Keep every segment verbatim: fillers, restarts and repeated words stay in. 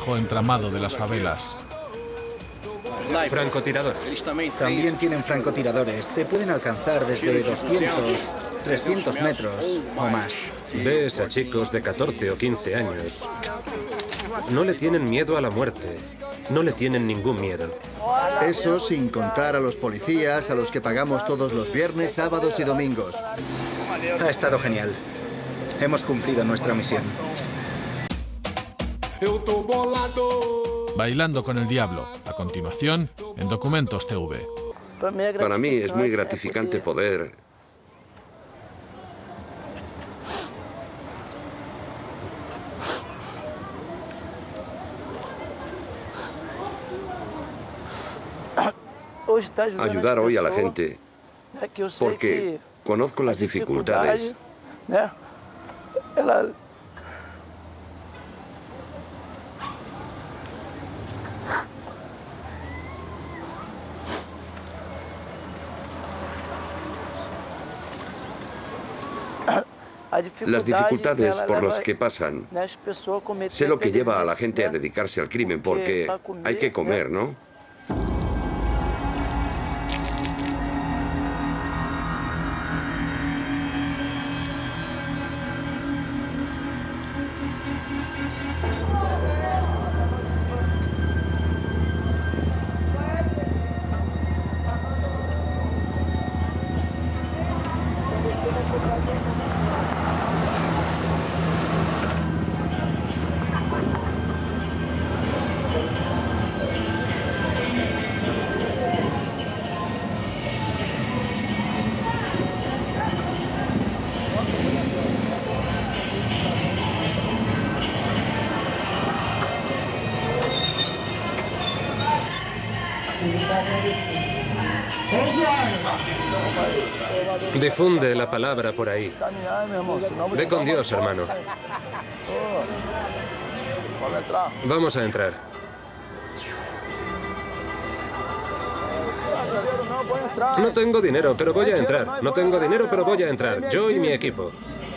complejo entramado de las favelas. Francotiradores. También tienen francotiradores. Te pueden alcanzar desde doscientos, trescientos metros o más. Ves a chicos de catorce o quince años. No le tienen miedo a la muerte. No le tienen ningún miedo. Eso sin contar a los policías, a los que pagamos todos los viernes, sábados y domingos. Ha estado genial. Hemos cumplido nuestra misión. Bailando con el diablo. A continuación, en Documentos T V. Para mí es muy gratificante poder ayudar hoy a la gente porque conozco las dificultades. Las dificultades por las que pasan. Sé lo que lleva a la gente a dedicarse al crimen porque hay que comer, ¿no? Difunde la palabra por ahí. Ve con Dios, hermano. Vamos a entrar. No tengo dinero, pero voy a entrar. No tengo dinero, pero voy a entrar. Yo y mi equipo.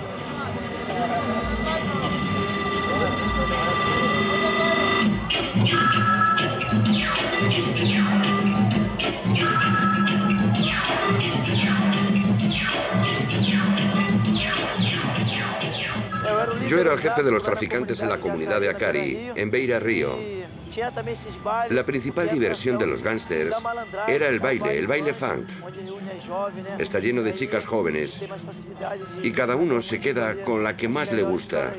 Yo era el jefe de los traficantes en la comunidad de Acari, en Beira Río. La principal diversión de los gángsters era el baile, el baile funk. Está lleno de chicas jóvenes y cada uno se queda con la que más le gusta.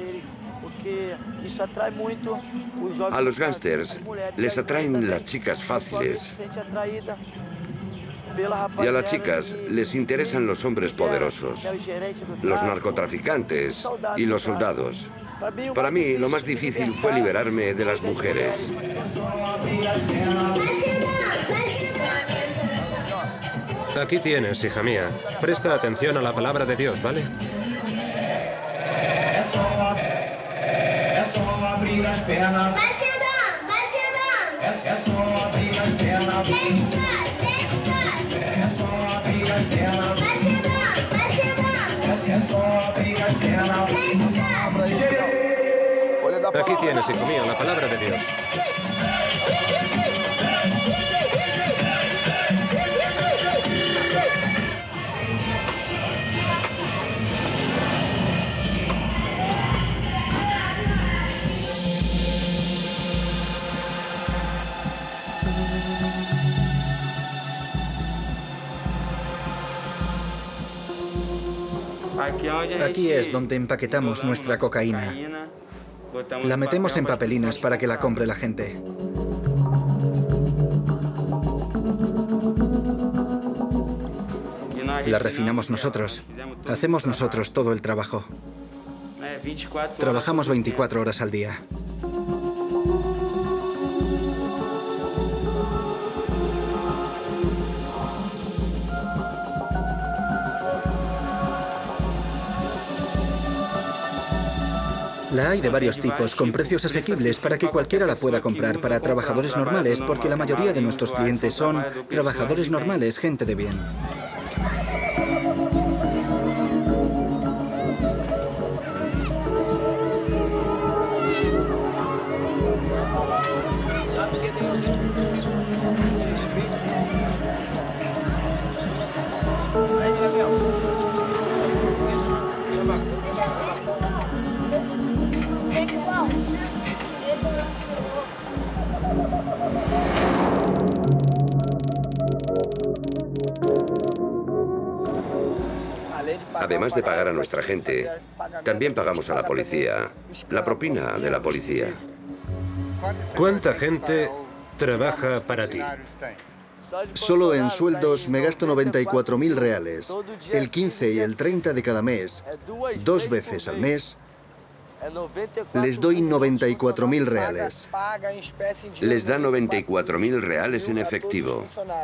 A los gángsters les atraen las chicas fáciles. Y a las chicas les interesan los hombres poderosos, los narcotraficantes y los soldados. Para mí, lo más difícil fue liberarme de las mujeres. Aquí tienes, hija mía. Presta atención a la palabra de Dios, ¿vale? Aquí tienes, hijo mío, la palabra de Dios. Aquí es donde empaquetamos nuestra cocaína. La metemos en papelinas para que la compre la gente. La refinamos nosotros. Hacemos nosotros todo el trabajo. Trabajamos veinticuatro horas al día. La hay de varios tipos, con precios asequibles para que cualquiera la pueda comprar, para trabajadores normales, porque la mayoría de nuestros clientes son trabajadores normales, gente de bien. además de pagar a nuestra gente, también pagamos a la policía, la propina de la policía. ¿Cuánta gente trabaja para ti? Solo en sueldos me gasto noventa y cuatro mil reales. El quince y el treinta de cada mes, dos veces al mes, les doy noventa y cuatro mil reales. Les da noventa y cuatro mil reales en efectivo.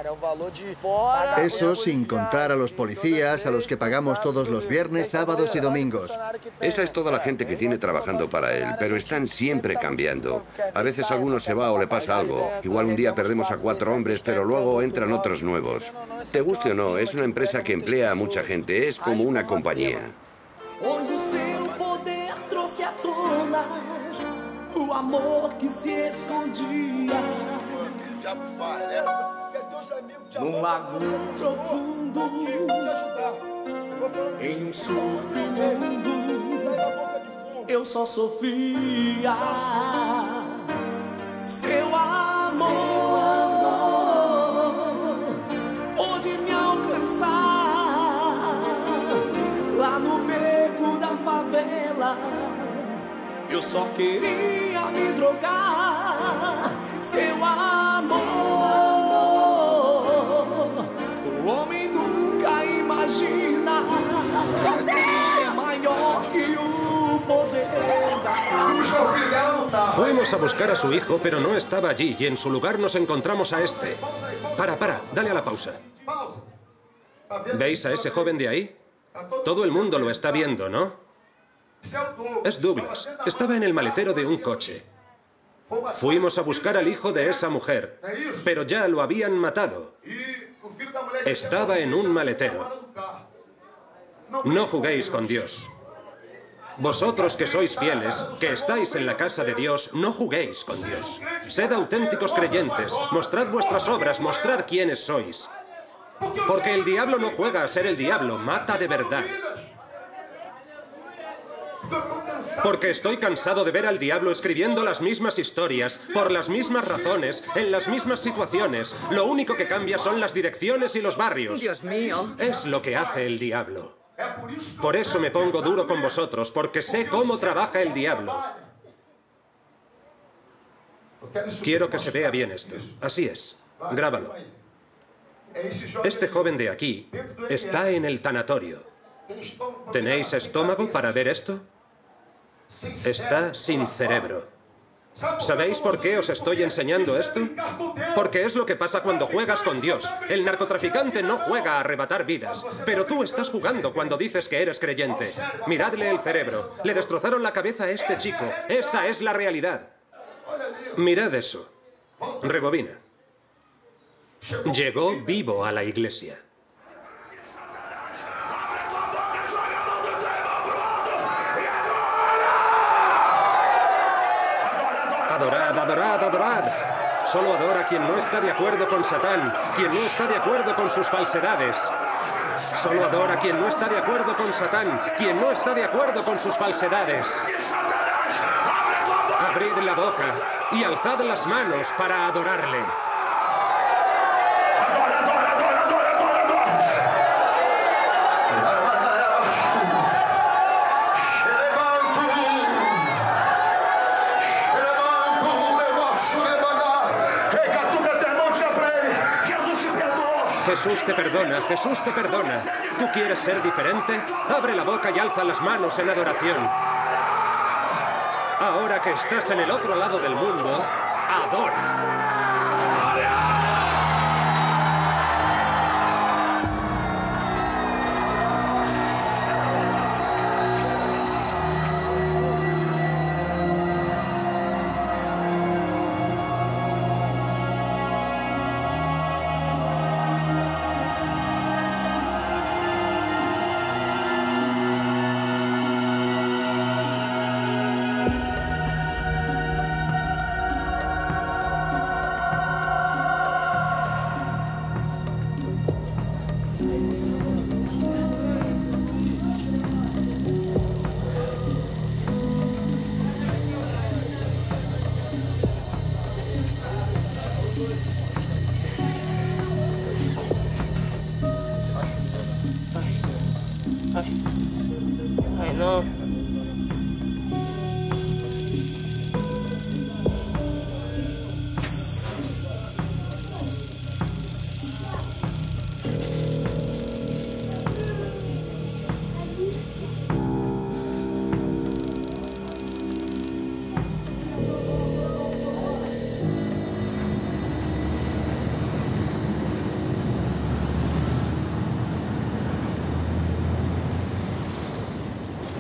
Eso sin contar a los policías, a los que pagamos todos los viernes, sábados y domingos. Esa es toda la gente que tiene trabajando para él, pero están siempre cambiando. A veces alguno se va o le pasa algo. Igual un día perdemos a cuatro hombres, pero luego entran otros nuevos. Te guste o no, es una empresa que emplea a mucha gente, es como una compañía. Pois o seu poder trouxe à tona o amor que se escondia num lago profundo, em um submundo. Eu só sofria seu amor pôde me alcançar lá no beco da favela. Eu só queria me drogar. Seu amor, o homem nunca imagina, é maior que o poder da... Fuimos a buscar a su hijo, pero no estaba allí, y en su lugar nos encontramos a este. Para, para, dale a la pausa. ¿Veis a ese joven de ahí? Todo el mundo lo está viendo, ¿no? Es Douglas. Estaba en el maletero de un coche. Fuimos a buscar al hijo de esa mujer, pero ya lo habían matado. Estaba en un maletero. No juguéis con Dios. Vosotros que sois fieles, que estáis en la casa de Dios, no juguéis con Dios. Sed auténticos creyentes, mostrad vuestras obras, mostrad quiénes sois. Porque el diablo no juega a ser el diablo, mata de verdad. Porque estoy cansado de ver al diablo escribiendo las mismas historias, por las mismas razones, en las mismas situaciones. Lo único que cambia son las direcciones y los barrios. Dios mío. Es lo que hace el diablo. Por eso me pongo duro con vosotros, porque sé cómo trabaja el diablo. Quiero que se vea bien esto. Así es. Grábalo. Este joven de aquí está en el tanatorio. ¿Tenéis estómago para ver esto? Está sin cerebro. ¿Sabéis por qué os estoy enseñando esto? Porque es lo que pasa cuando juegas con Dios. El narcotraficante no juega a arrebatar vidas, pero tú estás jugando cuando dices que eres creyente. Miradle el cerebro. Le destrozaron la cabeza a este chico. Esa es la realidad. Mirad eso. Rebobina. Llegó vivo a la iglesia. Adorad, adorad, adorad. Solo adora quien no está de acuerdo con Satán, quien no está de acuerdo con sus falsedades. Solo adora quien no está de acuerdo con Satán, quien no está de acuerdo con sus falsedades. Abrid la boca y alzad las manos para adorarle. Jesús te perdona, Jesús te perdona. ¿Tú quieres ser diferente? Abre la boca y alza las manos en adoración. Ahora que estás en el otro lado del mundo, adora.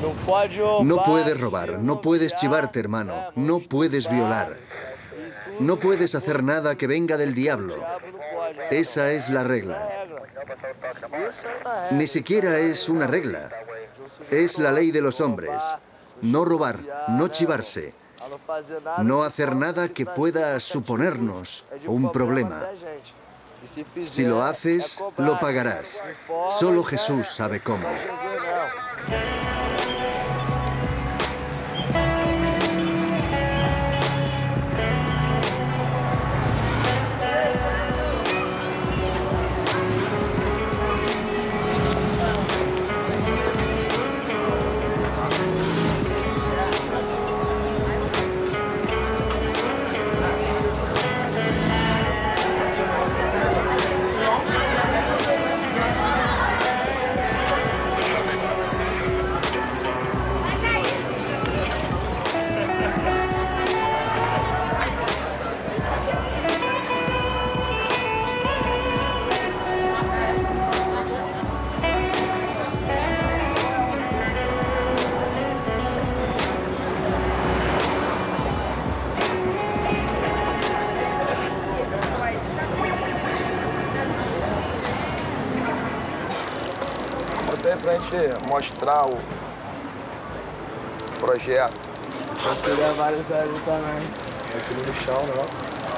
No puedes robar, no puedes chivarte, hermano, no puedes violar. No puedes hacer nada que venga del diablo. Esa es la regla. Ni siquiera es una regla. Es la ley de los hombres. No robar, no chivarse. No hacer nada que pueda suponernos un problema. Si lo haces, lo pagarás. Solo Jesús sabe cómo. Para a gente mostrar o projeto. Eu queria vários ali também. Aqui no chão, né?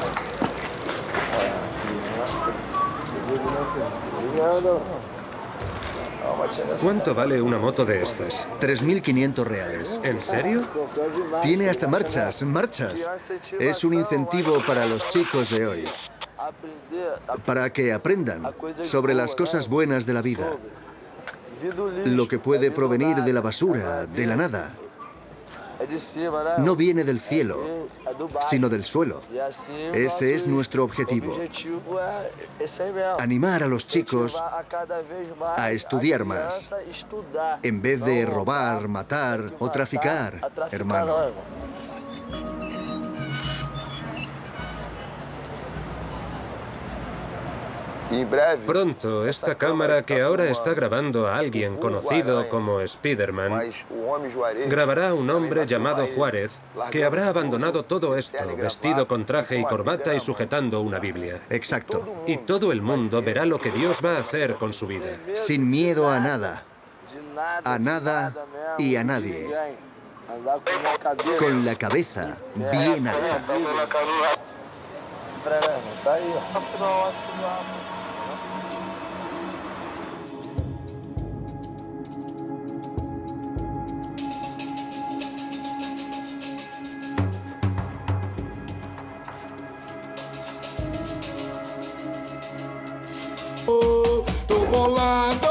¿Cuánto vale una moto de estas? tres mil quinientos reales. ¿En serio? Tiene hasta marchas, marchas. Es un incentivo para los chicos de hoy. Para que aprendan sobre las cosas buenas de la vida. Lo que puede provenir de la basura, de la nada. No viene del cielo, sino del suelo. Ese es nuestro objetivo. Animar a los chicos a estudiar más, en vez de robar, matar o traficar, hermano. Pronto, esta cámara que ahora está grabando a alguien conocido como Spider-Man, grabará a un hombre llamado Juárez que habrá abandonado todo esto, vestido con traje y corbata y sujetando una Biblia. Exacto. Y todo el mundo verá lo que Dios va a hacer con su vida. Sin miedo a nada. A nada y a nadie. Con la cabeza bien alta. Tô bolado.